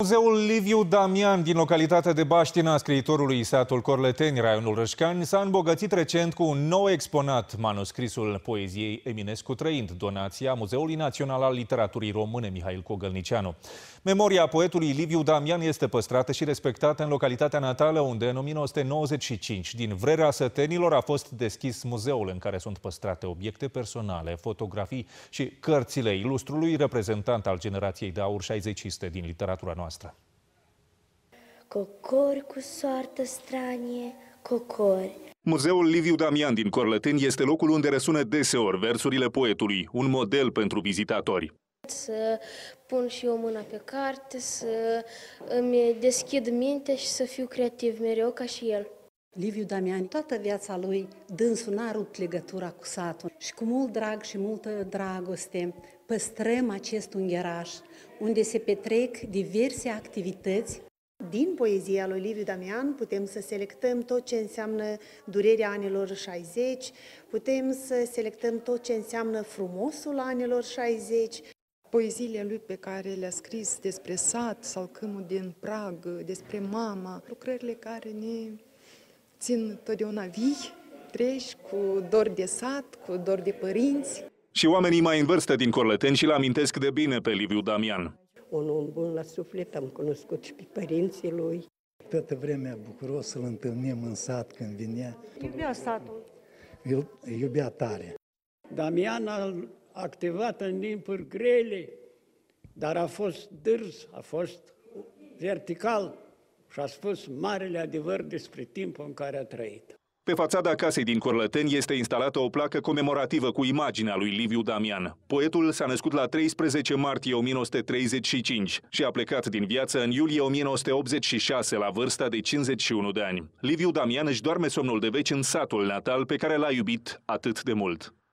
Muzeul Liviu Damian din localitatea de Baștina, scriitorului satul Corleteni, raionul Râșcani, s-a îmbogățit recent cu un nou exponat, manuscrisul poeziei Eminescu trăind, donația Muzeului Național al Literaturii Române Mihail Cogălnicianu. Memoria poetului Liviu Damian este păstrată și respectată în localitatea natală, unde în 1995, din vrerea sătenilor, a fost deschis muzeul în care sunt păstrate obiecte personale, fotografii și cărțile ilustrului reprezentant al generației de aur 60-iste din literatura noastră. Cocori cu soartă stranie, cocori. Muzeul Liviu Damian din Corleteni este locul unde răsună deseori versurile poetului, un model pentru vizitatori. Să pun și eu mâna pe carte, să îmi deschid mintea și să fiu creativ mereu ca și el. Liviu Damian, toată viața lui, dânsul n-a rupt legătura cu satul și cu mult drag și multă dragoste păstrăm acest unghieraș unde se petrec diverse activități. Din poezia lui Liviu Damian putem să selectăm tot ce înseamnă durerea anilor 60, putem să selectăm tot ce înseamnă frumosul anilor 60. Poeziile lui pe care le-a scris despre sat sau câmul din Prag, despre mama, lucrările care ne țin totdeauna vii, treji, cu dor de sat, cu dor de părinți. Și oamenii mai în vârstă din Corleteni și-l amintesc de bine pe Liviu Damian. Un om bun la suflet, am cunoscut și pe părinții lui. Toată vremea bucuros să-l întâlnim în sat când vinea. Iubea satul. El iubea tare. Damian a activat în timpuri grele, dar a fost dârz, a fost vertical și a spus marele adevăr despre timpul în care a trăit. Pe fațada casei din Corleteni este instalată o placă comemorativă cu imaginea lui Liviu Damian. Poetul s-a născut la 13 martie 1935 și a plecat din viață în iulie 1986 la vârsta de 51 de ani. Liviu Damian își doarme somnul de veci în satul natal pe care l-a iubit atât de mult.